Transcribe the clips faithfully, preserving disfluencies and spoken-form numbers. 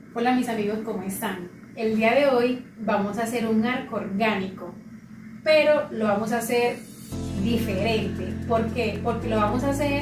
Hola mis amigos, ¿cómo están? El día de hoy vamos a hacer un arco orgánico, pero lo vamos a hacer diferente. ¿Por qué? Porque lo vamos a hacer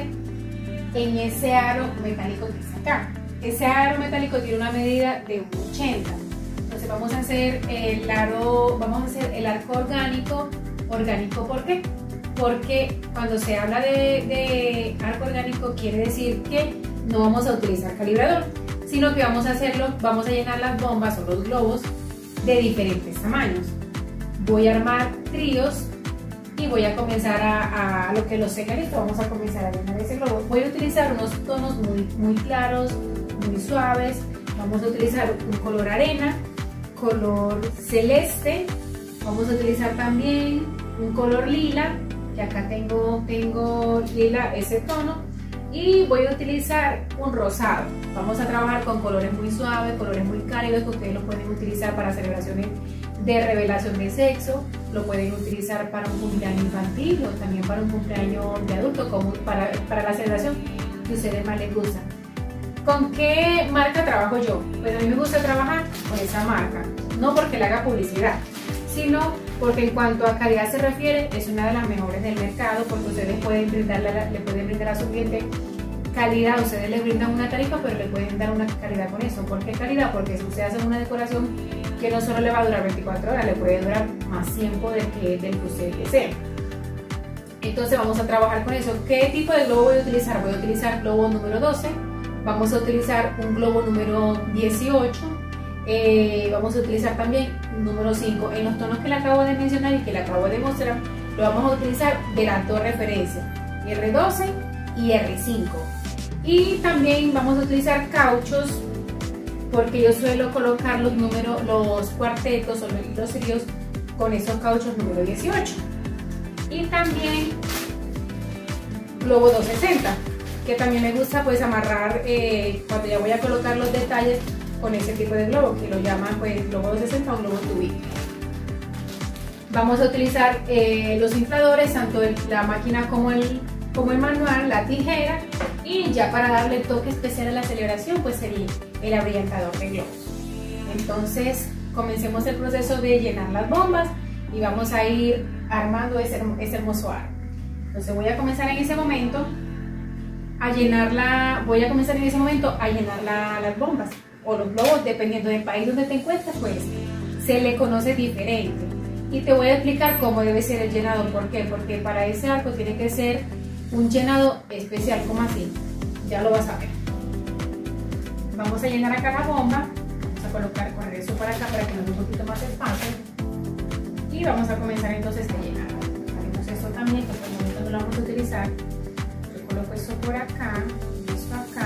en ese aro metálico que está acá. Ese aro metálico tiene una medida de un ochenta. Entonces vamos a hacer el aro, vamos a hacer el arco orgánico. ¿Orgánico por qué? Porque cuando se habla de, de arco orgánico quiere decir que no vamos a utilizar calibrador, sino que vamos a hacerlo, vamos a llenar las bombas o los globos de diferentes tamaños. Voy a armar tríos y voy a comenzar a, a lo que los tenga listo, vamos a comenzar a llenar ese globo. Voy a utilizar unos tonos muy, muy claros, muy suaves. Vamos a utilizar un color arena, color celeste, vamos a utilizar también un color lila, que acá tengo, tengo lila ese tono, y voy a utilizar un rosado. Vamos a trabajar con colores muy suaves, colores muy cálidos, que ustedes lo pueden utilizar para celebraciones de revelación de sexo, lo pueden utilizar para un cumpleaños infantil o también para un cumpleaños de adulto, como para, para la celebración que a ustedes más les gusta. ¿Con qué marca trabajo yo? Pues a mí me gusta trabajar con esa marca, no porque le haga publicidad, sino porque en cuanto a calidad se refiere, es una de las mejores del mercado, porque ustedes pueden brindarle, le pueden brindar a su cliente calidad. Ustedes le brindan una tarifa, pero le pueden dar una calidad con eso. ¿Por qué calidad? Porque si ustedes hacen una decoración que no solo le va a durar veinticuatro horas, le puede durar más tiempo del que, del que ustedes deseen. Entonces vamos a trabajar con eso. ¿Qué tipo de globo voy a utilizar? Voy a utilizar globo número doce, vamos a utilizar un globo número dieciocho, eh, vamos a utilizar también número cinco. En los tonos que le acabo de mencionar y que le acabo de mostrar, lo vamos a utilizar de las dos referencias, R doce y R cinco. Y también vamos a utilizar cauchos, porque yo suelo colocar los números, los cuartetos o los tríos con esos cauchos número dieciocho. Y también globo doscientos sesenta, que también me gusta pues amarrar eh, cuando ya voy a colocar los detalles con ese tipo de globo, que lo llaman pues globo doscientos sesenta o globo tubito. Vamos a utilizar eh, los infladores, tanto el, la máquina como el, como el manual, la tijera, y ya para darle toque especial a la celebración pues sería el abrillantador de globos. Entonces comencemos el proceso de llenar las bombas y vamos a ir armando ese, ese hermoso aro. Entonces voy a comenzar en ese momento a llenar la, voy a comenzar en ese momento a llenar la, las bombas o los globos, dependiendo del país donde te encuentres, pues se le conoce diferente. Y te voy a explicar cómo debe ser el llenado. ¿Por qué? Porque para ese arco tiene que ser un llenado especial, como así, ya lo vas a ver. Vamos a llenar acá la bomba, vamos a colocar, correr eso para acá para que nos dé un poquito más de espacio, y vamos a comenzar entonces a llenar. Haremos esto también, que por el momento no lo vamos a utilizar. Yo coloco eso por acá, esto acá.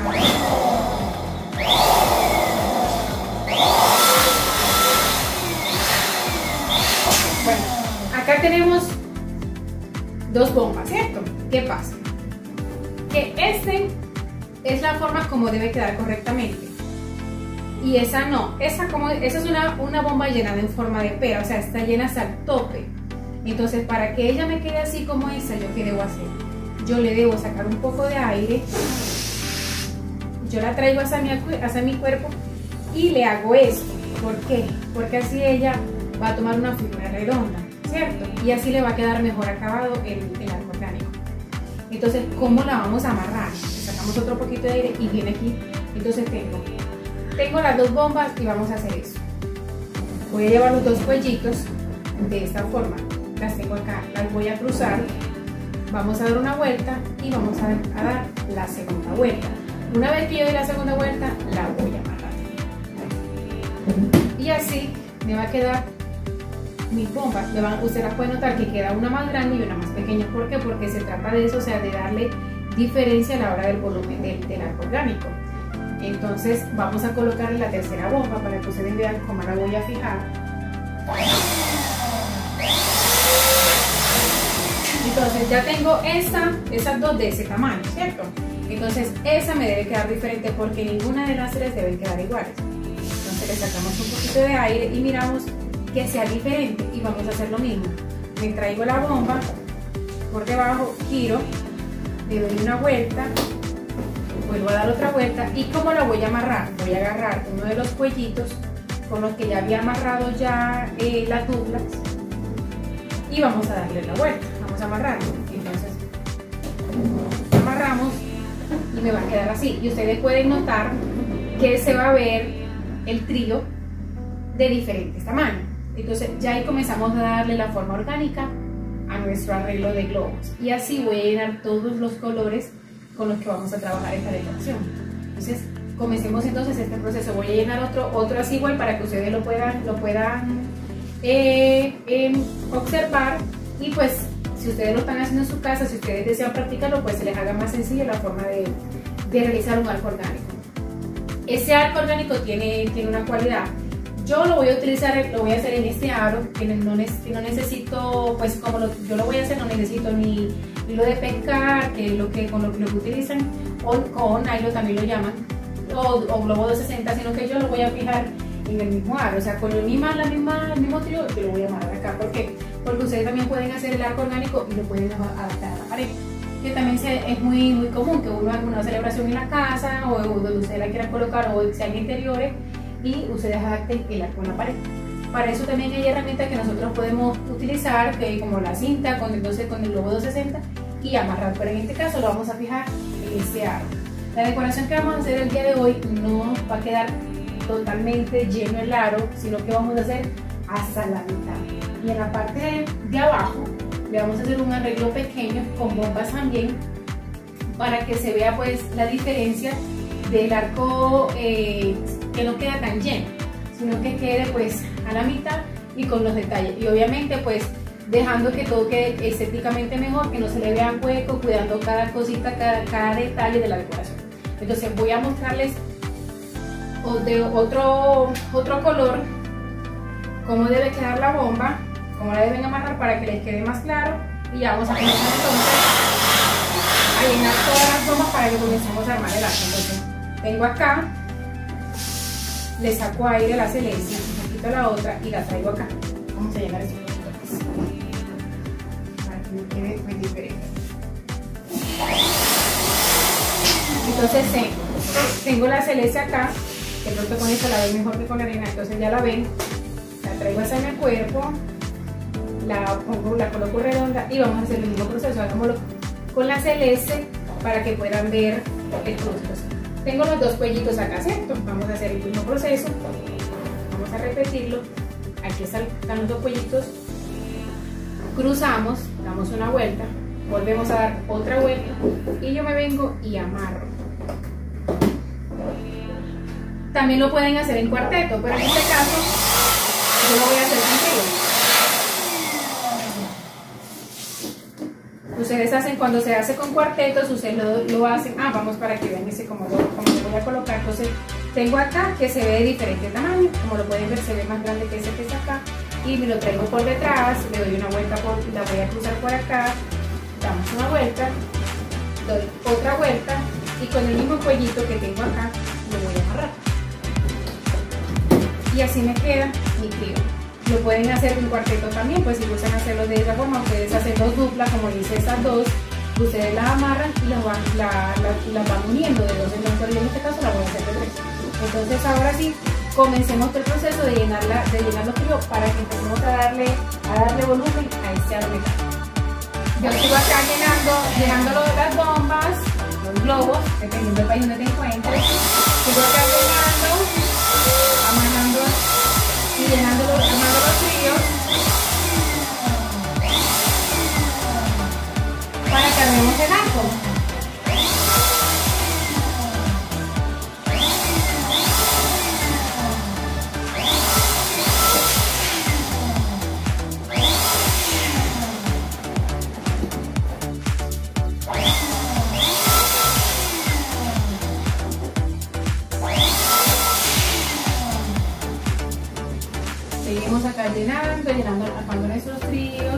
Bueno, acá tenemos dos bombas, ¿cierto? ¿Qué pasa? Que este es la forma como debe quedar correctamente y esa no, esa, como, esa es una, una bomba llenada en forma de pera, o sea, está llena hasta el tope. Entonces, para que ella me quede así como esa, ¿yo qué debo hacer? Yo le debo sacar un poco de aire, yo la traigo hacia mi, hacia mi cuerpo y le hago esto. ¿Por qué? Porque así ella va a tomar una figura redonda, ¿cierto? Y así le va a quedar mejor acabado el, el arco orgánico. Entonces, ¿cómo la vamos a amarrar? Sacamos otro poquito de aire y viene aquí. Entonces tengo, tengo las dos bombas y vamos a hacer eso. Voy a llevar los dos cuellitos de esta forma. Las tengo acá, las voy a cruzar. Vamos a dar una vuelta y vamos a, a dar la segunda vuelta. Una vez que yo dé la segunda vuelta, la voy a amarrar. Y así me va a quedar mis bombas. Me van, usted las puede notar que queda una más grande y una más pequeña. ¿Por qué? Porque se trata de eso, o sea, de darle diferencia a la hora del volumen del, del arco orgánico. Entonces vamos a colocar la tercera bomba para que ustedes vean cómo la voy a fijar. Entonces ya tengo esta, esas dos de ese tamaño, ¿cierto? Entonces esa me debe quedar diferente porque ninguna de las tres deben quedar iguales. Entonces le sacamos un poquito de aire y miramos que sea diferente y vamos a hacer lo mismo. Me traigo la bomba por debajo, giro, le doy una vuelta, vuelvo a dar otra vuelta. ¿Y cómo la voy a amarrar? Voy a agarrar uno de los cuellitos con los que ya había amarrado ya eh, las duplas y vamos a darle la vuelta, vamos a amarrarlo. Entonces amarramos y me va a quedar así, y ustedes pueden notar que se va a ver el trío de diferentes tamaños. Entonces ya ahí comenzamos a darle la forma orgánica a nuestro arreglo de globos, y así voy a llenar todos los colores con los que vamos a trabajar esta decoración. Entonces comencemos entonces este proceso. Voy a llenar otro, otro así igual para que ustedes lo puedan, lo puedan eh, eh, observar, y pues si ustedes lo están haciendo en su casa, si ustedes desean practicarlo, pues se les haga más sencillo la forma de, de realizar un arco orgánico. Ese arco orgánico tiene, tiene una cualidad. Yo lo voy a utilizar, lo voy a hacer en este aro, que no, que no necesito, pues como lo, yo lo voy a hacer, no necesito ni hilo de pescar, que es lo que, con lo, lo que utilizan, o con nylon también lo llaman, o, o globo de sesenta, sino que yo lo voy a fijar en el mismo aro, o sea, con el mismo, la misma, el mismo trío, yo lo voy a amarrar acá. ¿Por qué? Porque ustedes también pueden hacer el arco orgánico y lo pueden adaptar a la pared, que también se, es muy, muy común que uno haga una celebración en la casa o donde ustedes la quieran colocar, o sea en interiores, y ustedes adapten el arco en la pared. Para eso también hay herramientas que nosotros podemos utilizar, que como la cinta, con, entonces con el globo doscientos sesenta, y amarrar, pero en este caso lo vamos a fijar en este aro. La decoración que vamos a hacer el día de hoy no va a quedar totalmente lleno el aro, sino que vamos a hacer hasta la mitad, y en la parte de abajo le vamos a hacer un arreglo pequeño con bombas también, para que se vea pues la diferencia del arco, eh, que no queda tan lleno, sino que quede pues a la mitad y con los detalles, y obviamente pues dejando que todo quede estéticamente mejor, que no se le vea hueco, cuidando cada cosita, cada, cada detalle de la decoración. Entonces voy a mostrarles de otro, otro color cómo debe quedar la bomba, cómo la deben amarrar para que les quede más claro, y ya vamos a comenzar entonces a llenar todas las bombas para que comencemos a armar el arco. Entonces tengo acá, le saco aire a la celeste, me quito la otra y la traigo acá. Vamos a llenar estos botones para que me quede muy diferente. Entonces tengo la celeste acá, que pronto con esta la ven mejor que con la arena, entonces ya la ven, la traigo hacia mi cuerpo, la pongo, la coloco redonda, y vamos a hacer el mismo proceso. Hagámoslo con la celeste para que puedan ver el proceso. Tengo los dos cuellitos acá, ¿cierto? Vamos a hacer el mismo proceso, vamos a repetirlo. Aquí están los dos cuellitos, cruzamos, damos una vuelta, volvemos a dar otra vuelta, y yo me vengo y amarro. También lo pueden hacer en cuarteto, pero en este caso yo lo voy a hacer con trío. Ustedes hacen, cuando se hace con cuartetos, ustedes lo, lo hacen, ah, vamos para que vean ese como lo, como lo voy a colocar. Entonces tengo acá que se ve de diferente tamaño, como lo pueden ver, se ve más grande que ese que está acá, y me lo traigo por detrás, le doy una vuelta, por, la voy a cruzar por acá, damos una vuelta, doy otra vuelta, y con el mismo cuellito que tengo acá lo voy a amarrar, y así me queda mi trío. Lo pueden hacer en cuarteto también, pues si gustan hacerlo de esa forma, ustedes hacen dos duplas, como hice estas dos, ustedes las amarran y las van, la, la, las van uniendo de dos en dos, pero en este caso la voy a hacer de tres. Entonces ahora sí, comencemos el proceso de llenarla, de llenar los tríos, para que empecemos a darle, a darle volumen a este aro mecánico. Yo sigo acá llenando, llenando las bombas, los globos, dependiendo del país donde te encuentres. Sigo acá llenando, amarrando y llenando los, armando los tríos para que armemos el arco. Seguimos acá llenando, llenando, armando nuestros tríos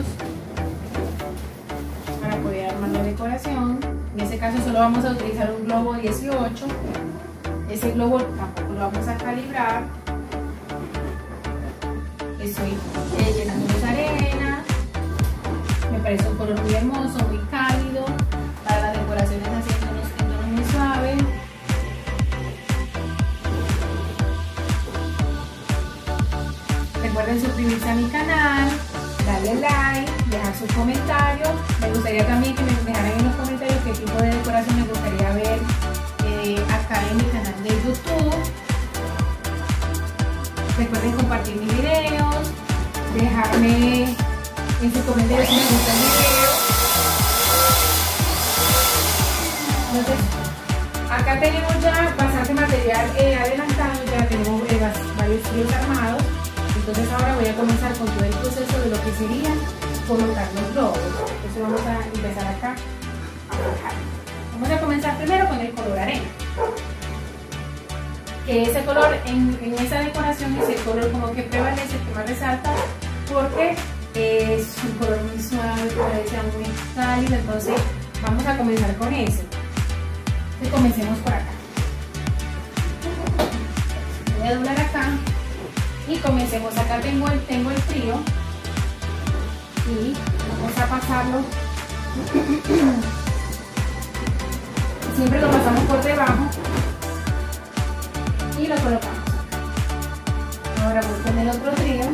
para poder armar la decoración. En este caso solo vamos a utilizar un globo dieciocho. Ese globo tampoco lo vamos a calibrar. Estoy eh, llenando las arenas. Me parece un color muy hermoso, muy cálido. Para las decoraciones así en tonos muy suaves. Recuerden suscribirse a mi canal, darle like, dejar sus comentarios. Me gustaría también que me dejaran en los comentarios qué tipo de decoración les gustaría ver eh, acá en mi canal de YouTube. Recuerden compartir mis videos, dejarme en sus comentarios si les gusta el video. Entonces, acá tenemos ya bastante material eh, adelantado, ya tenemos eh, varios tríos armados. Entonces ahora voy a comenzar con todo el proceso de lo que sería colocar los globos. Entonces vamos a empezar acá a colocar. Vamos a comenzar primero con el color arena. Que ese color en, en esa decoración es el color como que prevalece, que más resalta, porque es un color muy suave, parece muy cálido. Entonces vamos a comenzar con ese. Entonces comencemos por acá. Voy a doblar acá y comencemos. Acá tengo el, tengo el trío y vamos a pasarlo. Siempre lo pasamos por debajo y lo colocamos. Ahora voy con el otro trío.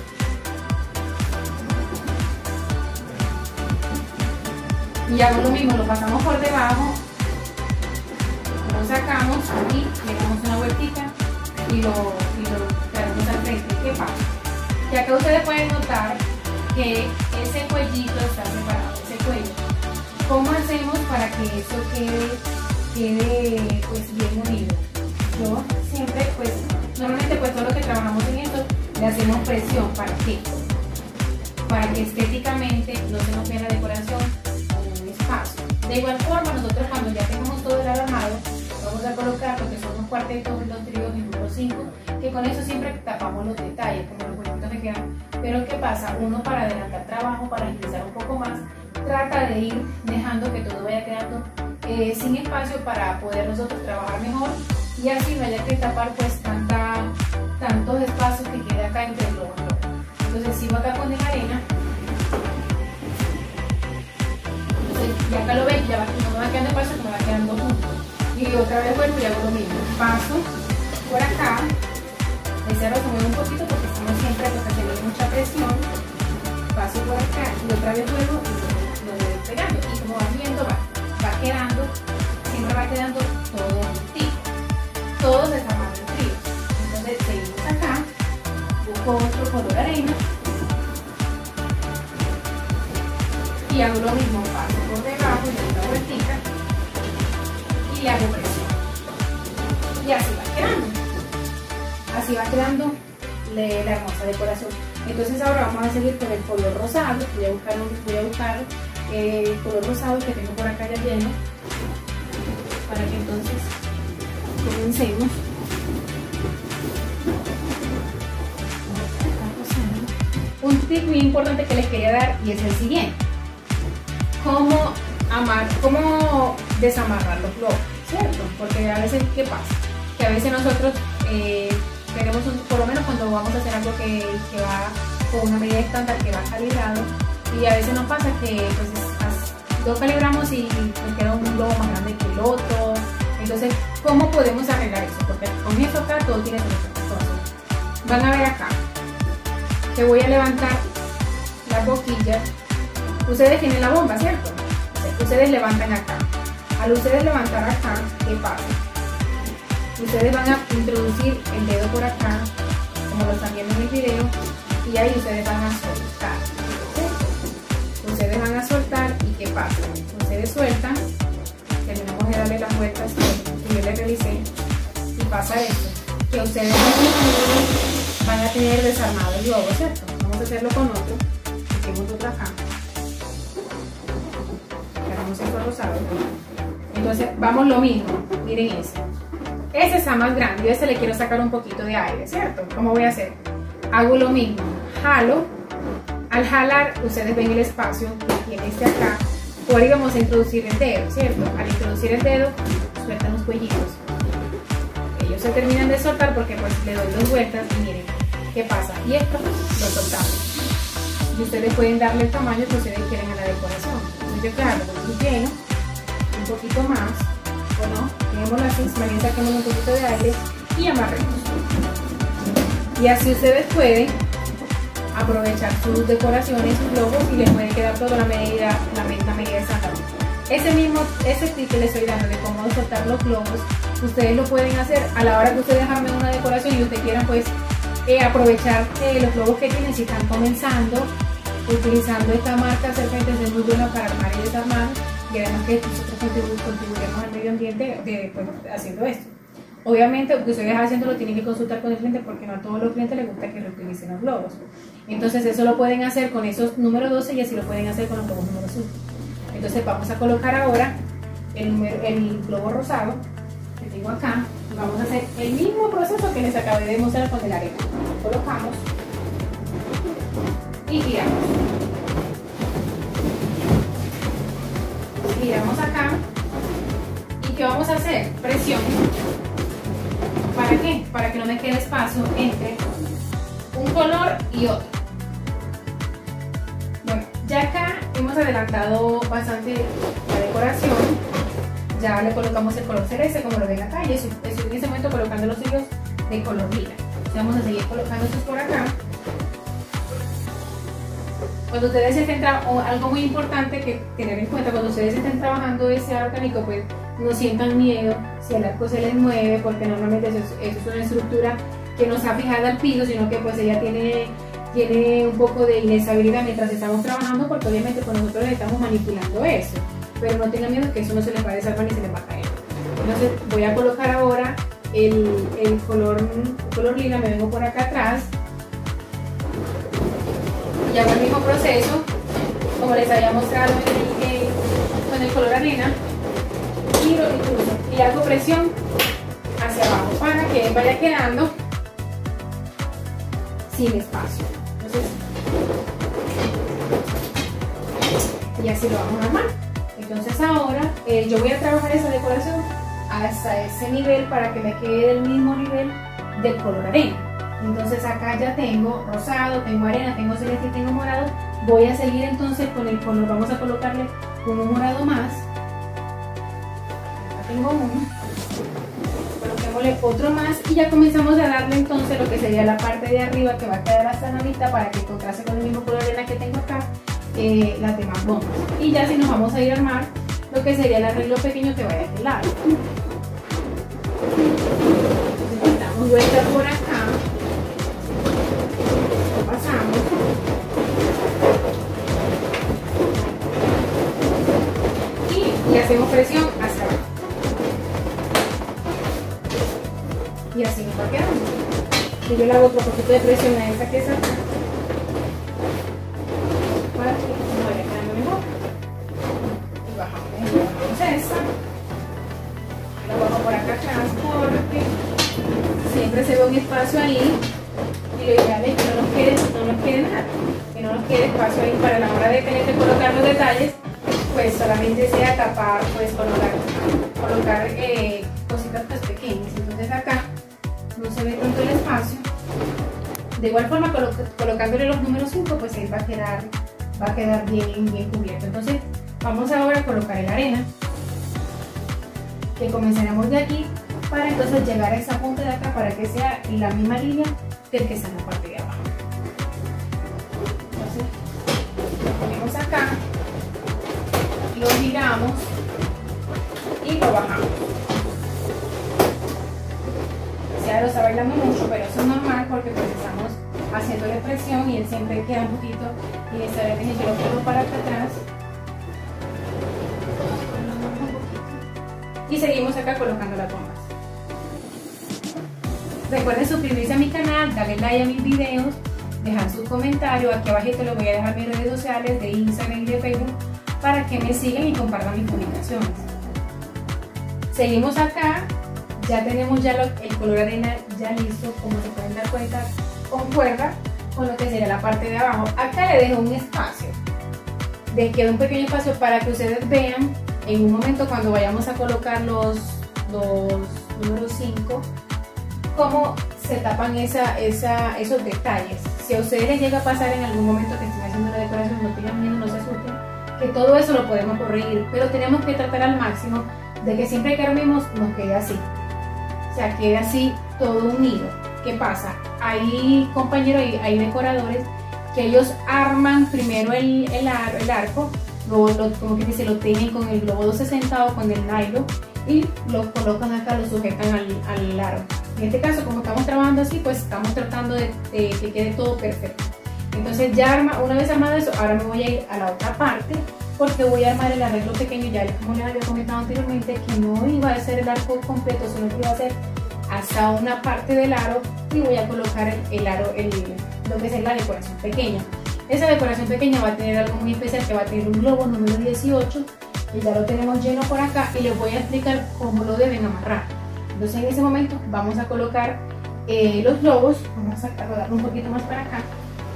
Y hago lo mismo, lo pasamos por debajo, lo sacamos y le damos una vueltita y lo, y lo traemos al frente. ¿Qué pasa? Que acá ustedes pueden notar que ese cuellito está separado, ese cuello. ¿Cómo hacemos para que eso quede, quede pues bien unido? Yo siempre, pues, normalmente pues todo lo que trabajamos en esto le hacemos presión. ¿Para qué? Para que estéticamente no se nos vea la decoración con un espacio. De igual forma, nosotros cuando ya tengamos todo el armado, vamos a colocar lo que son los cuartetos y los tríos en número cinco, que con eso siempre tapamos los detalles, como los huequitos que quedan. Pero ¿qué pasa? Uno, para adelantar trabajo, para agilizar un poco más, trata de ir dejando que todo vaya quedando eh, sin espacio para poder nosotros trabajar mejor y así no haya que tapar pues tanta, tantos espacios que queda acá entre el globo y globo. Entonces sigo acá con la arena. Entonces ya acá lo ven, ya va, no me va quedando espacio, me va quedando junto. Y otra vez vuelvo y hago lo mismo. Paso por acá. El cerro se mueve un poquito porque estamos siempre porque tenemos mucha presión. Paso por acá y otra vez vuelvo y lo, lo voy pegando. Y como van viendo, va, va quedando, siempre va quedando todo juntito. Todos desarmando el trío. Entonces seguimos acá, busco otro color arena y hago lo mismo, paso por debajo y le doy una vueltita y le hago presión. Y así va quedando. Así va quedando la hermosa decoración. Entonces ahora vamos a seguir con el color rosado. Voy a buscar, voy a buscar el color rosado que tengo por acá ya lleno, para que entonces comencemos. Un tip muy importante que les quería dar y es el siguiente: cómo amar, cómo desamarrar los globos, ¿cierto? Porque a veces, ¿qué pasa? Que a veces nosotros eh, tenemos un, por lo menos cuando vamos a hacer algo que, que va con una medida estándar, que va calibrado, y a veces nos pasa que pues lo calibramos y nos queda un globo más grande que el otro. Entonces, ¿cómo podemos arreglar eso? Porque con eso acá todo tiene solución. Entonces, van a ver acá que voy a levantar las boquillas. Ustedes tienen la bomba, ¿cierto? Ustedes levantan acá. Al ustedes levantar acá, ¿qué pasa? Ustedes van a introducir el dedo por acá, como lo están viendo en el video, y ahí ustedes van a soltar, ¿sí? Ustedes van a soltar y ¿qué pasa? Ustedes sueltan, terminamos de darle las vueltas que yo les realicé y pasa esto, que ustedes van a tener desarmado el globo, ¿cierto? Vamos a hacerlo con otro, hicimos otro acá, agarramos esto rosado, entonces vamos lo mismo, miren ese. Ese está más grande, yo a ese le quiero sacar un poquito de aire, ¿cierto? ¿Cómo voy a hacer? Hago lo mismo, jalo, al jalar ustedes ven el espacio que tiene este acá, por ahí vamos a introducir el dedo, ¿cierto? Al introducir el dedo, sueltan los cuellitos. Ellos se terminan de soltar porque pues le doy dos vueltas y miren, ¿qué pasa? Y esto lo soltamos. Y ustedes pueden darle el tamaño que ustedes quieren a la decoración. Entonces yo claro, lo voy lleno, un poquito más, o no, dejémoslo así, más bien saquemos un poquito de aire y amarremos. Y así ustedes pueden aprovechar sus decoraciones, sus globos, y les puede quedar toda la medida, la, la medida exacta. Ese mismo, ese tip que les estoy dando de cómo soltar los globos, ustedes lo pueden hacer a la hora que ustedes armen una decoración y ustedes quieran pues eh, aprovechar eh, los globos que tienen si están comenzando, utilizando esta marca Serpentes es muy buena para armar y desarmar, y además que nosotros contribuiremos al medio ambiente de, pues, haciendo esto. Obviamente, lo que ustedes haciendo lo tienen que consultar con el cliente porque no a todos los clientes les gusta que reutilicen los globos. Entonces eso lo pueden hacer con esos número doce y así lo pueden hacer con los globos número cinco. Entonces vamos a colocar ahora el, número, el globo rosado que tengo acá. Vamos a hacer el mismo proceso que les acabé de mostrar con el arena. Colocamos y giramos. Giramos acá. ¿Y qué vamos a hacer? Presión. ¿Para qué? Para que no me quede espacio entre un color y otro. Bueno, ya acá hemos adelantado bastante la decoración. Ya le colocamos el color celeste como lo ven acá, y estoy en este momento colocando los hilos de color lila. Vamos a seguir colocando estos por acá. Cuando ustedes estén trabajando, algo muy importante que tener en cuenta, cuando ustedes estén trabajando ese orgánico, pues no sientan miedo si el arco se les mueve, porque normalmente eso es, eso es una estructura que no está fijada al piso, sino que pues ella tiene, tiene un poco de inestabilidad mientras estamos trabajando, porque obviamente pues nosotros estamos manipulando eso, pero no tengan miedo que eso no se les va a desarmar ni se les va a caer. Entonces voy a colocar ahora el, el, color, el color lila, me vengo por acá atrás y hago el mismo proceso como les había mostrado en el, eh, con el color arena. Giro y cruzo y hago presión hacia abajo para que vaya quedando sin espacio. Entonces, y así lo vamos a armar. Entonces ahora eh, yo voy a trabajar esa decoración hasta ese nivel para que me quede del mismo nivel del color arena. Entonces acá ya tengo rosado, tengo arena, tengo celeste y tengo morado. Voy a seguir entonces con el color, vamos a colocarle un morado más. Tengo uno, coloquémosle otro más y ya comenzamos a darle entonces lo que sería la parte de arriba que va a quedar hasta la mitad para que contraste con el mismo color de arena que tengo acá, eh, las demás bombas. Y ya si nos vamos a ir a armar lo que sería el arreglo pequeño que vaya a aquel lado. Entonces damos vuelta por acá, lo pasamos. Y, y hacemos presión hacia abajo. Y así nos va quedando. Y yo le hago otro poquito de presión a esta que es acá para que nos vaya quedando mejor. Y bajamos, y bajamos esta. La bajo por acá atrás porque siempre se ve un espacio ahí. Y lo ideal es que no nos quede, no nos quede nada. Que no nos quede espacio ahí para la hora de tener que colocar los detalles. Pues solamente sea tapar, pues colocar, colocar eh, cositas pues pequeñas. Entonces acá no se ve tanto el espacio. De igual forma, colo colocándole los números cinco, pues él va a quedar, va a quedar bien, bien cubierto. Entonces vamos ahora a colocar la arena, que comenzaremos de aquí para entonces llegar a esa punta de acá para que sea la misma línea del que está en la parte de abajo. Entonces lo ponemos acá, lo giramos y lo bajamos. Ya lo está bailando mucho, pero eso es normal porque pues estamos haciéndole presión y él siempre queda un poquito, y esta vez yo lo pongo para acá atrás y seguimos acá colocando las bombas. Recuerden suscribirse a mi canal, darle like a mis videos, dejar sus comentarios. Aquí abajito les voy a dejar mis redes sociales de Instagram y de Facebook para que me sigan y compartan mis publicaciones. Seguimos acá. Ya tenemos ya lo, el color arena ya listo, como se pueden dar cuenta, con cuerda, con lo que sería la parte de abajo. Acá le dejo un espacio, le queda un pequeño espacio para que ustedes vean en un momento cuando vayamos a colocar los, los números cinco, cómo se tapan esa, esa, esos detalles. Si a ustedes les llega a pasar en algún momento que estén haciendo una decoración, no tengan miedo, no se asusten, que todo eso lo podemos corregir, pero tenemos que tratar al máximo de que siempre que armemos nos quede así. O sea, quede así todo unido. ¿Qué pasa? Hay compañeros, hay, hay decoradores que ellos arman primero el, el, ar, el arco, luego lo, como que se lo tejen con el globo doscientos sesenta o con el nylon y lo colocan acá, lo sujetan al, al aro. En este caso, como estamos trabajando así, pues estamos tratando de, de que quede todo perfecto. Entonces ya arma, una vez armado eso, ahora me voy a ir a la otra parte porque voy a armar el arreglo pequeño. Ya como les había comentado anteriormente que no iba a ser el arco completo, sino que iba a ser hasta una parte del aro y voy a colocar el, el aro, el, lo que es la decoración pequeña. Esa decoración pequeña va a tener algo muy especial, que va a tener un globo número dieciocho, que ya lo tenemos lleno por acá y les voy a explicar cómo lo deben amarrar. Entonces en ese momento vamos a colocar eh, los globos, vamos a rodarlo un poquito más para acá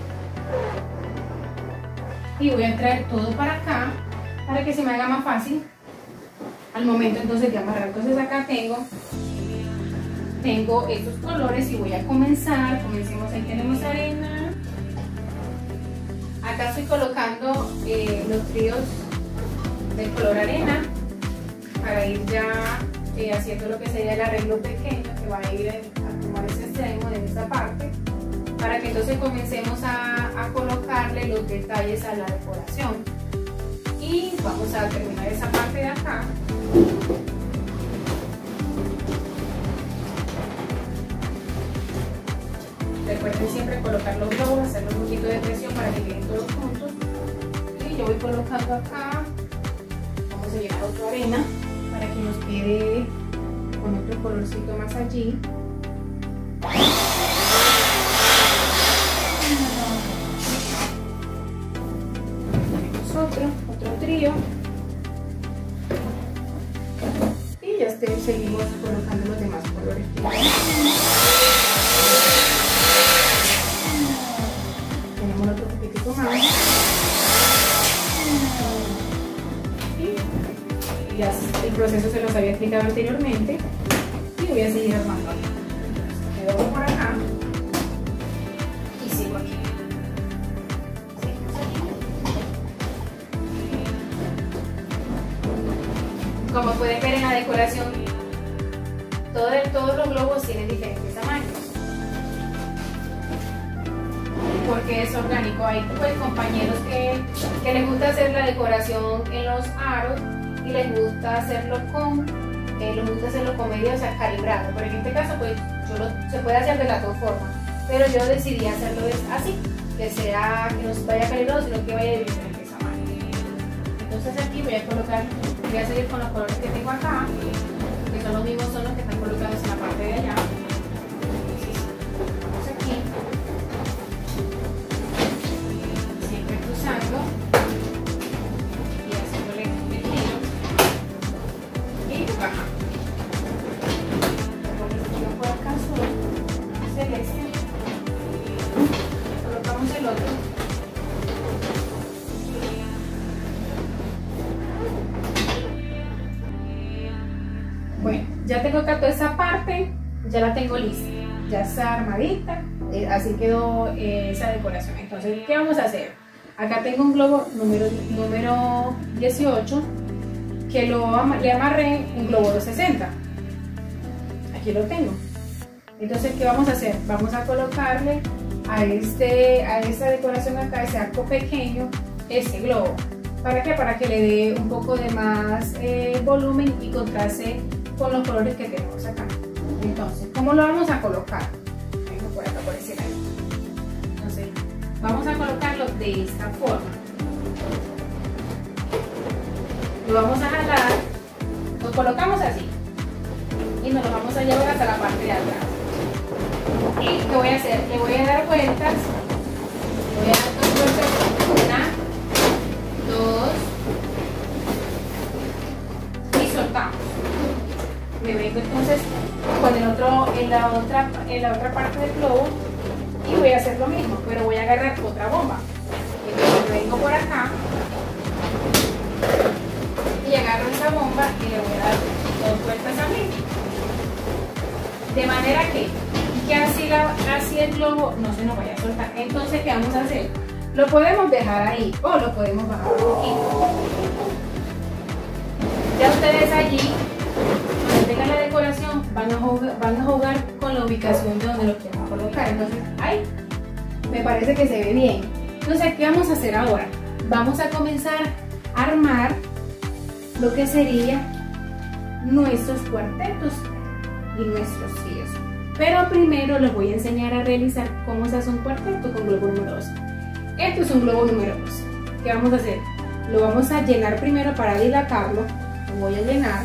y voy a traer todo para acá para que se me haga más fácil al momento entonces de amarrar. Entonces acá tengo tengo estos colores y voy a comenzar. Comencemos. Ahí tenemos arena, acá estoy colocando eh, los tríos del color arena para ir ya eh, haciendo lo que sería el arreglo pequeño que va a ir a tomar ese extremo de esta parte, para que entonces comencemos a, a colocarle los detalles a la decoración. Y vamos a terminar esa parte de acá. Recuerden siempre colocar los globos, hacerle un poquito de presión para que queden todos juntos. Y yo voy colocando acá, vamos a llenar otra arena para que nos quede con otro colorcito más allí. Otro, otro trío y ya este, seguimos colocando los demás colores. Tenemos otro poquitico más y ya el proceso se los había explicado anteriormente y voy a seguir armando. Me doy por acá y sigo aquí. Como pueden ver en la decoración, todo el, todos los globos tienen diferentes tamaños, porque es orgánico. Hay pues, compañeros que, que les gusta hacer la decoración en los aros y les gusta hacerlo con, eh, les gusta hacerlo con medio, o sea, calibrado. Pero en este caso, pues, yo lo, se puede hacer de las dos formas, pero yo decidí hacerlo así, que sea, que no vaya calibrado, sino que vaya de diferentes tamaños. Entonces aquí voy a colocar. Voy a seguir con los colores que tengo acá, que son los mismos son los que están colocados en la parte de allá. Entonces, vamos aquí, siempre cruzando y haciéndole el giro y baja. Pongo por acá azul, celeste, colocamos el otro. Bueno, ya tengo acá toda esa parte, ya la tengo lista, ya está armadita, eh, así quedó eh, esa decoración. Entonces, ¿qué vamos a hacer? Acá tengo un globo número, número dieciocho, que lo, le amarré un globo de sesenta. Aquí lo tengo. Entonces, ¿qué vamos a hacer? Vamos a colocarle a, este, a esta decoración acá, ese arco pequeño, este globo. ¿Para qué? Para que le dé un poco de más eh, volumen y contraste con los colores que tenemos acá. Entonces, ¿cómo lo vamos a colocar? Vengo por acá, por ese lado. Entonces, vamos a colocarlo de esta forma. Lo vamos a jalar, lo colocamos así y nos lo vamos a llevar hasta la parte de atrás. ¿Y qué voy a hacer? Le voy a dar vueltas, voy a dar dos vueltas, una, dos y soltamos. Me vengo entonces con el otro, en la otra, en la otra parte del globo y voy a hacer lo mismo, pero voy a agarrar otra bomba. Entonces me vengo por acá y agarro esa bomba y le voy a dar dos vueltas a mí, de manera que, que así, la, así el globo no se nos vaya a soltar. Entonces, ¿qué vamos a hacer? Lo podemos dejar ahí o lo podemos bajar un poquito. Ya ustedes allí, cuando tengan la decoración, van a jugar, van a jugar con la ubicación de donde lo quieran colocar. Entonces, ahí me parece que se ve bien. Entonces, ¿qué vamos a hacer ahora? Vamos a comenzar a armar lo que sería nuestros cuartetos y nuestros tríos. Pero primero les voy a enseñar a realizar cómo se hace un cuarteto con globo número dos. Esto es un globo número dos. ¿Qué vamos a hacer? Lo vamos a llenar primero para dilatarlo. Lo voy a llenar.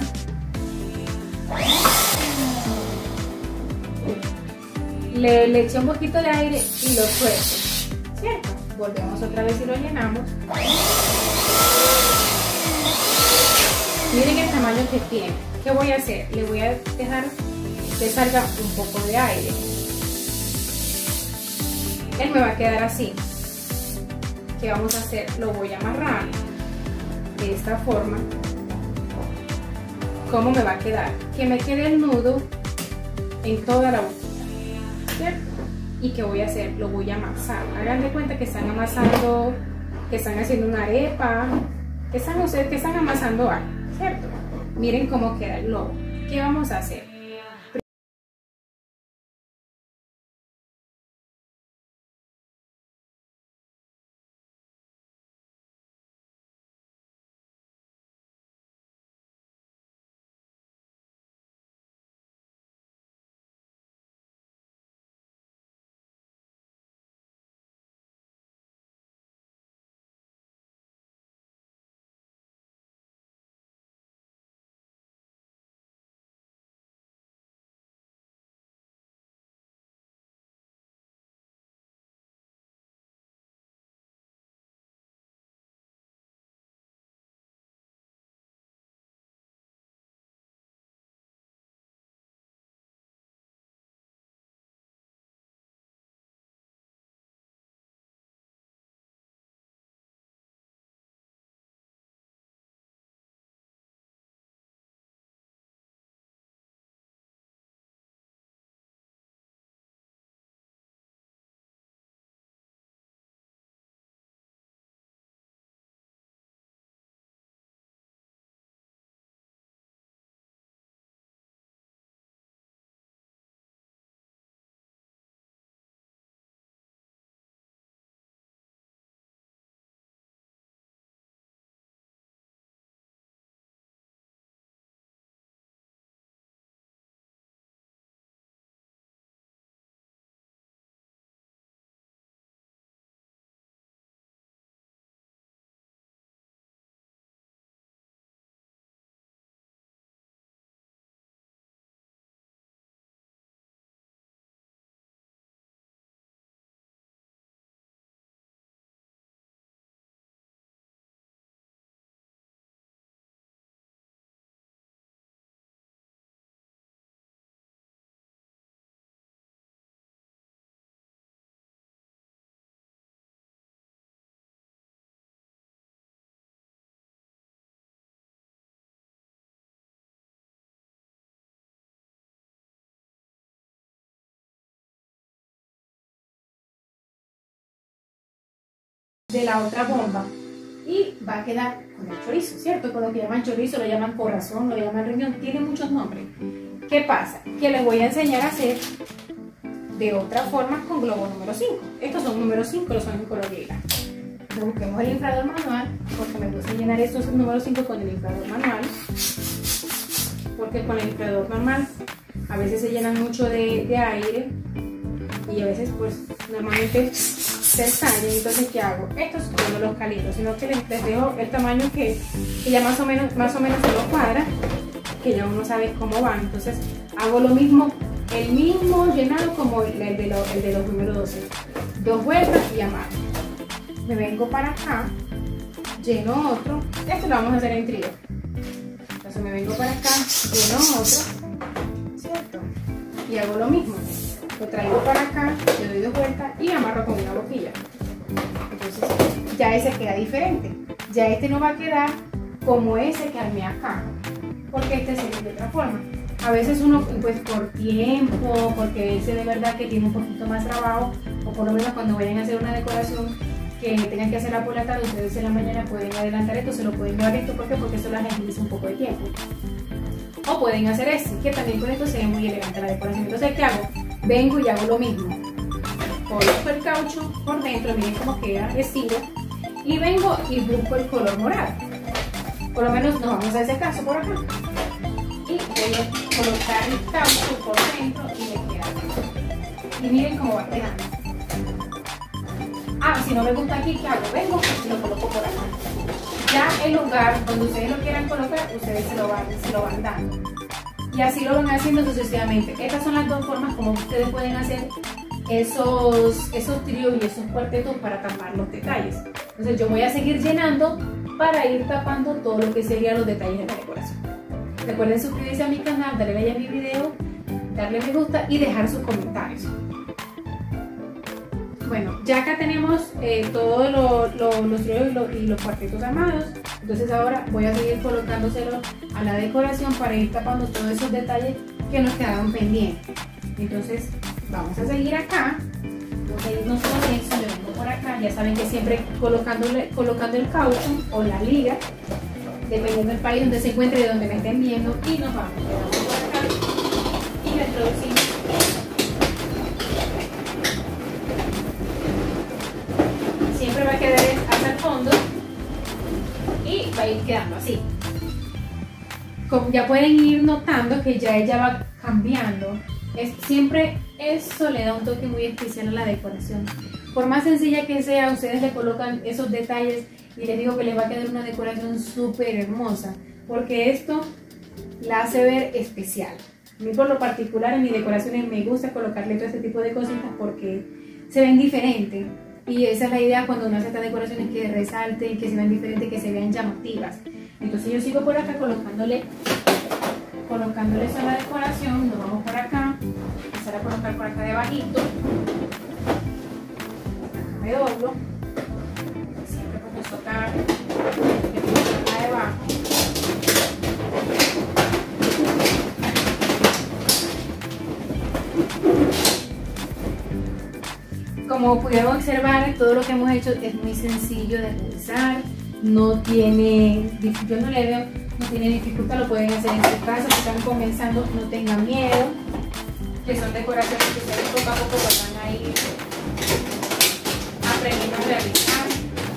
Le, le eché un poquito de aire y lo suelto, ¿cierto? Volvemos otra vez y lo llenamos. Miren el tamaño que tiene. ¿Qué voy a hacer? Le voy a dejar que salga un poco de aire. Él me va a quedar así. ¿Qué vamos a hacer? Lo voy a amarrar de esta forma. ¿Cómo me va a quedar? Que me quede el nudo en toda la boquilla, ¿cierto? ¿Y qué voy a hacer? Lo voy a amasar. Hagan de cuenta que están amasando, que están haciendo una arepa, que están, ustedes, que están amasando algo, ¿cierto? Miren cómo queda el globo. ¿Qué vamos a hacer? De la otra bomba y va a quedar con el chorizo, ¿cierto? Con lo que llaman chorizo, lo llaman corazón, lo llaman riñón, tiene muchos nombres. ¿Qué pasa? Que les voy a enseñar a hacer de otra forma con globo número cinco. Estos son número cinco, los son en color lila. Busquemos el inflador manual, porque me gusta llenar estos número cinco con el inflador manual, porque con el inflador normal a veces se llenan mucho de, de aire y a veces pues normalmente se estallan. Entonces, ¿qué hago? Estos yo no los calibro, sino que les, les dejo el tamaño que, que ya más o menos más o menos se lo cuadra, que ya uno sabe cómo van. Entonces hago lo mismo, el mismo llenado como el de, lo, el de los número doce, dos vueltas y amarro. Me vengo para acá, lleno otro, esto lo vamos a hacer en trío. Entonces me vengo para acá, lleno otro, ¿cierto? Y hago lo mismo. Lo traigo para acá, le doy dos vueltas y amarro con una boquilla. Entonces ya ese queda diferente. Ya este no va a quedar como ese que armé acá, porque este se ve de otra forma. A veces uno, pues por tiempo, porque ese de verdad que tiene un poquito más trabajo, o por lo menos cuando vayan a hacer una decoración que tengan que hacerla por la tarde, ustedes en la mañana pueden adelantar esto, se lo pueden llevar esto, ¿por qué? Porque eso les agiliza un poco de tiempo. O pueden hacer este, que también con esto se ve muy elegante la decoración. Entonces, ¿qué hago? Vengo y hago lo mismo. coloco el caucho por dentro, miren cómo queda, estiro, y vengo y busco el color morado. Por lo menos nos vamos a ese caso por acá. Y voy a colocar el caucho por dentro y me queda así. Y miren cómo va quedando. Ah, si no me gusta aquí, ¿qué hago? Vengo y lo coloco por acá. Ya el lugar donde ustedes lo quieran colocar, ustedes se lo van, se lo van dando. Y así lo van haciendo sucesivamente. Estas son las dos formas como ustedes pueden hacer esos, esos tríos y esos cuartetos para tapar los detalles. Entonces yo voy a seguir llenando para ir tapando todo lo que serían los detalles de la decoración. Recuerden suscribirse a mi canal, darle like a mi video, darle me gusta y dejar sus comentarios. Bueno, ya acá tenemos eh, todos lo, lo, los tríos y, lo, y los cuartetos armados. Entonces ahora voy a seguir colocándoselo a la decoración para ir tapando todos esos detalles que nos quedaron pendientes. Entonces vamos a seguir acá. Vamos a irnos con eso, yo vengo por acá. Ya saben que siempre colocándole, colocando el caucho o la liga, dependiendo del país donde se encuentre y de donde me estén viendo, y nos vamos quedando por acá y lo introducimos. Siempre va a quedar hasta el fondo y va a ir quedando así. Como ya pueden ir notando que ya ella va cambiando, es, siempre eso le da un toque muy especial a la decoración. Por más sencilla que sea, ustedes le colocan esos detalles y les digo que les va a quedar una decoración súper hermosa, porque esto la hace ver especial. A mí por lo particular en mis decoraciones me gusta colocarle todo este tipo de cositas porque se ven diferentes. Y esa es la idea cuando uno hace estas decoraciones, que resalten, que se vean diferentes, que se vean llamativas. Entonces yo sigo por acá colocándole, colocándole eso a la decoración. Nos vamos por acá, empezar a colocar por acá debajito. Acá me doblo. Siempre porque tocar, acá debajo. Como pudieron observar, todo lo que hemos hecho es muy sencillo de realizar, no tiene, yo no le veo, no tiene dificultad, lo pueden hacer en su casa. Si están comenzando, no tengan miedo, que son decoraciones que ustedes poco a poco van a ir aprendiendo a realizar.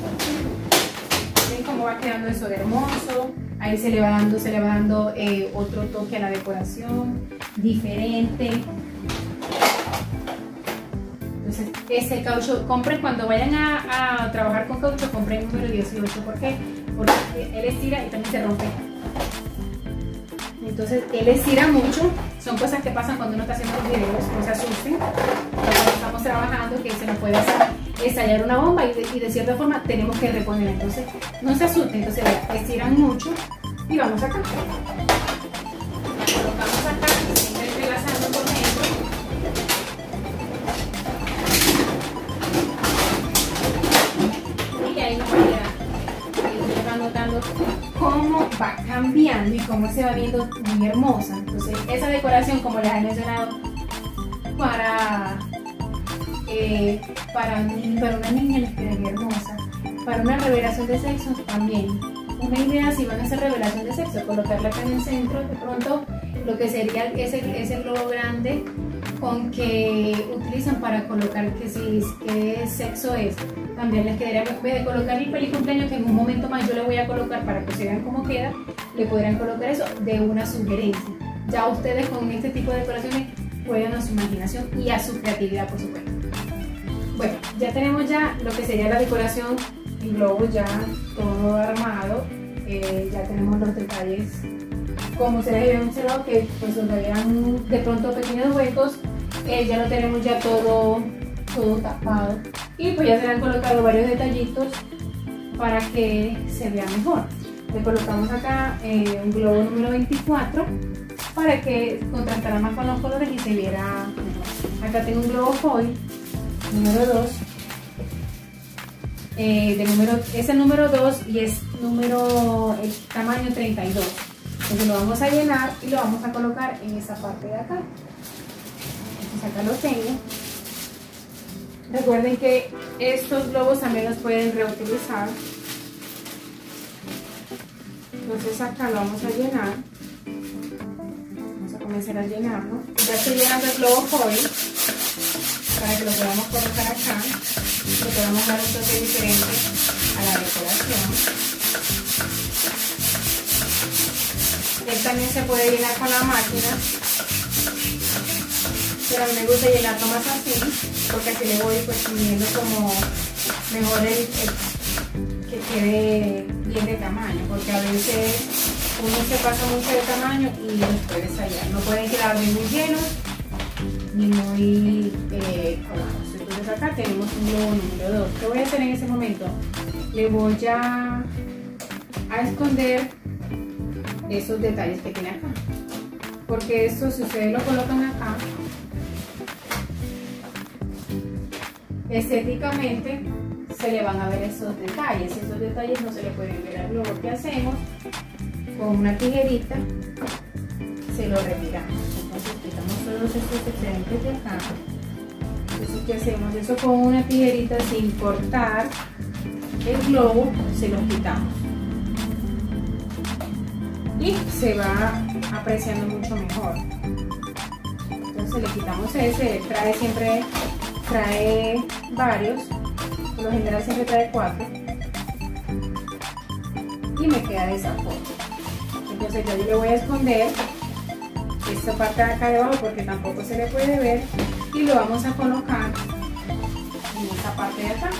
Ven cómo va quedando eso de hermoso, ahí se le va dando, se le va dando eh, otro toque a la decoración, diferente. Entonces, ese caucho, compren cuando vayan a, a trabajar con caucho, compren el número dieciocho. ¿Por qué? Porque él estira y también se rompe. Entonces, él estira mucho. Son cosas que pasan cuando uno está haciendo los videos, no se asusten. Cuando estamos trabajando, que se nos puede hacer estallar una bomba y de, y de cierta forma tenemos que reponerla. Entonces, no se asusten. Entonces, estiran mucho y vamos acá. La colocamos acá, siempre entrelazando por dentro. Notando cómo va cambiando y cómo se va viendo muy hermosa. Entonces esa decoración, como les he mencionado, para eh, para, para una niña les quedaría hermosa, para una revelación de sexo también. Una idea, si van a hacer revelación de sexo, colocarla acá en el centro, de pronto lo que sería ese, ese globo grande con que utilizan para colocar que si qué sexo es, también les quedaría, en vez de colocar el feliz cumpleaños, que en un momento más yo le voy a colocar para que se vean cómo queda, le podrán colocar eso de una sugerencia. Ya ustedes con este tipo de decoraciones juegan a su imaginación y a su creatividad, por supuesto. Bueno, ya tenemos ya lo que sería la decoración, el globo ya todo armado, eh, ya tenemos los detalles como se les había observado, que pues donde habían de pronto pequeños huecos, eh, ya lo tenemos ya todo, todo tapado, y pues ya se le han colocado varios detallitos para que se vea mejor. Le colocamos acá eh, un globo número veinticuatro para que contrastara más con los colores y se viera mejor. Acá tengo un globo foil número dos, eh, de número, es el número dos y es número, el tamaño treinta y dos. Entonces lo vamos a llenar y lo vamos a colocar en esa parte de acá. Entonces acá lo tengo. Recuerden que estos globos también los pueden reutilizar. Entonces acá lo vamos a llenar. Vamos a comenzar a llenarlo. Ya estoy llenando el globo foil. para que lo podamos colocar acá, le podamos dar un toque diferente a la decoración. Él también se puede llenar con la máquina, pero a mí me gusta llenarlo más así, porque así le voy pues midiendo como mejor el, el que quede bien de tamaño, porque a veces uno se pasa mucho de tamaño y los puede fallar. No pueden quedar ni muy llenos ni muy eh, aguados. Entonces acá tenemos un globo número dos. ¿Qué voy a hacer en ese momento? Le voy a, a esconder esos detalles que tiene acá, porque esto, si ustedes lo colocan acá, estéticamente se le van a ver esos detalles. Esos detalles no se le pueden ver al globo. ¿Qué hacemos? Con una tijerita se lo retiramos. Entonces quitamos todos estos excedentes de acá. Entonces, ¿qué hacemos? Eso con una tijerita, sin cortar el globo, se lo quitamos y se va apreciando mucho mejor. Entonces le quitamos ese. Trae siempre trae varios, por lo general siempre trae cuatro, y me queda de esa forma. Entonces yo le voy a esconder esta parte de acá de abajo porque tampoco se le puede ver, y lo vamos a colocar en esta parte de acá.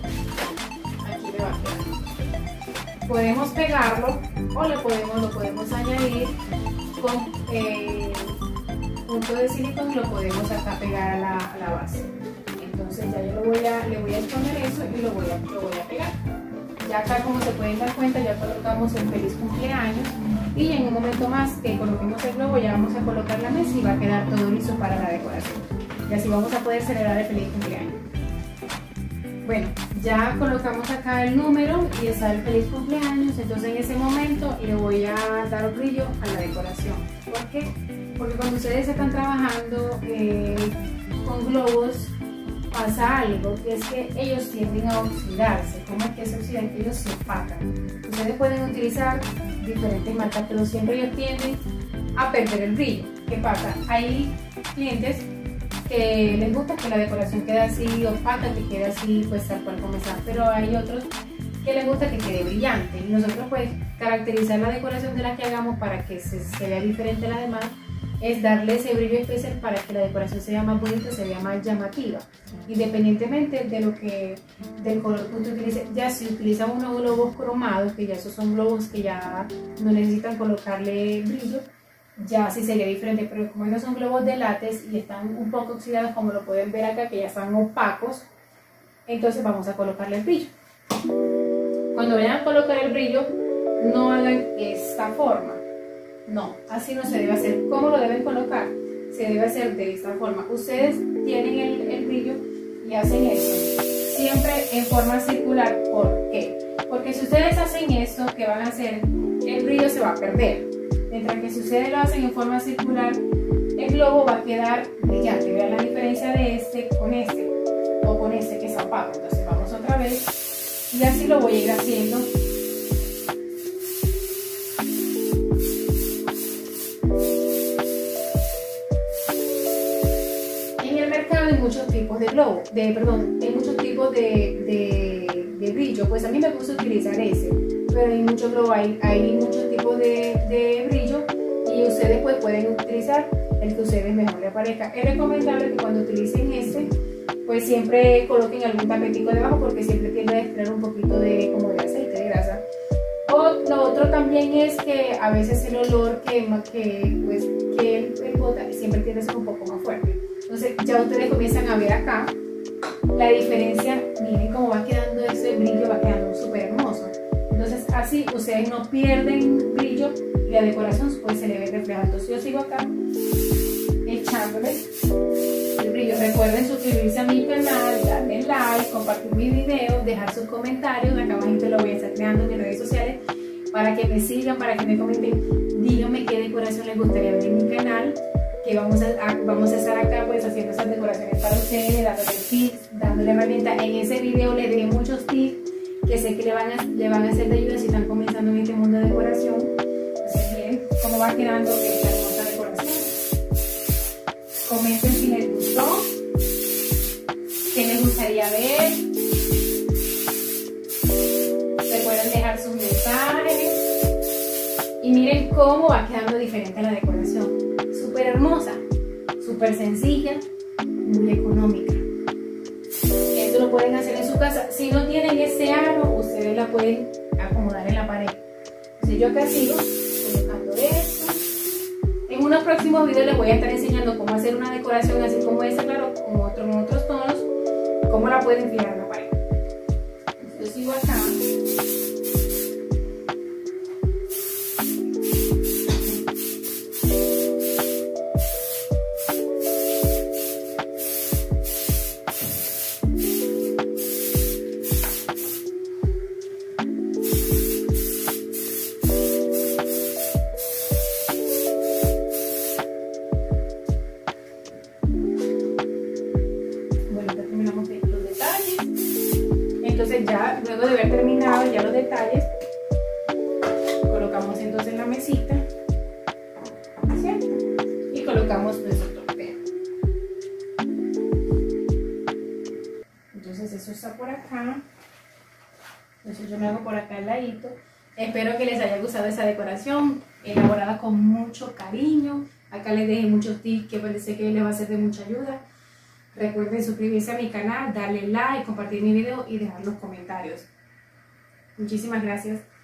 Aquí le va a quedar. Podemos pegarlo o le podemos, lo podemos añadir con eh, punto de silicón y lo podemos acá pegar a la, a la base. Entonces ya yo lo voy a, le voy a exponer eso y lo voy a, lo voy a pegar. Ya acá, como se pueden dar cuenta, ya colocamos el feliz cumpleaños, y en un momento más que coloquemos el globo ya vamos a colocar la mesa y va a quedar todo listo para la decoración. Y así vamos a poder celebrar el feliz cumpleaños. Bueno, ya colocamos acá el número y está el feliz cumpleaños. Entonces en ese momento le voy a dar brillo a la decoración. ¿Por qué? Porque cuando ustedes están trabajando eh, con globos, pasa algo, que es que ellos tienden a oxidarse. ¿Cómo es que se oxidan? Ellos se opacan. Ustedes pueden utilizar diferentes marcas, pero siempre ellos tienden a perder el brillo. ¿Qué pasa? Hay clientes que les gusta que la decoración quede así opaca, que quede así pues tal cual como está, pero hay otros que les gusta que quede brillante, y nosotros pues caracterizar la decoración de la que hagamos para que se, se vea diferente a la demás es darle ese brillo especial para que la decoración sea más bonita, se vea más llamativa, independientemente de lo que, del color que usted utilice. Ya si utiliza unos globos cromados, que ya esos son globos que ya no necesitan colocarle brillo, ya sí sería diferente, pero como estos son globos de látex y están un poco oxidados, como lo pueden ver acá, que ya están opacos, entonces vamos a colocarle el brillo. Cuando vayan a colocar el brillo, no hagan esta forma. No, así no se debe hacer. ¿Cómo lo deben colocar? Se debe hacer de esta forma. Ustedes tienen el, el brillo y hacen eso, siempre en forma circular. ¿Por qué? Porque si ustedes hacen esto, ¿qué van a hacer? El brillo se va a perder. Mientras que si ustedes lo hacen en forma circular, el globo va a quedar brillante. Vean la diferencia de este con este, o con este que es opaco. Entonces vamos otra vez, y así lo voy a ir haciendo. Hay muchos tipos de globo, de, perdón, hay muchos tipos de, de, de brillo. Pues a mí me gusta utilizar ese, pero hay muchos globos, hay, hay muchos tipos de, de brillo, y ustedes pues pueden utilizar el que a ustedes mejor les parezca. Es recomendable que cuando utilicen este, pues siempre coloquen algún tapetico debajo, porque siempre tiende a extraer un poquito de, como de aceite, de grasa. O lo otro también es que a veces el olor que, que, pues, que el, el bota siempre tiende a ser un poco más fuerte. Entonces ya ustedes comienzan a ver acá la diferencia. Miren cómo va quedando ese brillo, va quedando súper hermoso. Entonces así ustedes no pierden brillo y la decoración pues se le ve reflejada. Entonces yo sigo acá echándole el brillo. Recuerden suscribirse a mi canal, darle like, compartir mi video, dejar sus comentarios. Acá abajo lo voy a estar creando en mis redes sociales para que me sigan, para que me comenten. Díganme qué decoración les gustaría ver en mi canal, que vamos a, a, vamos a estar acá pues haciendo esas decoraciones para ustedes, dándole tips, dándole herramientas. En ese video les diré muchos tips que sé que le van a, le van a hacer de ayuda si están comenzando en este mundo de decoración. Entonces miren cómo va quedando esta hermosa decoración. Comenten si les gustó, qué les gustaría ver. Recuerden dejar sus mensajes. Y miren cómo va quedando diferente la decoración. Súper hermosa, súper sencilla, muy económica. Esto lo pueden hacer en su casa. Si no tienen ese aro, ustedes la pueden acomodar en la pared. Entonces yo acá sigo colocando esto. En unos próximos videos les voy a estar enseñando cómo hacer una decoración así como esta, claro, con otro, en otros tonos, cómo la pueden fijar en la pared. Entonces yo sigo acá. Entonces ya luego de haber terminado ya los detalles, colocamos entonces la mesita, ¿cierto? Y colocamos nuestro torpeo. Entonces eso está por acá. Entonces yo me hago por acá al ladito. Espero que les haya gustado esa decoración, elaborada con mucho cariño. Acá les dejé muchos tips que parece que les va a ser de mucha ayuda. Recuerden suscribirse a mi canal, darle like, compartir mi video y dejar los comentarios. Muchísimas gracias.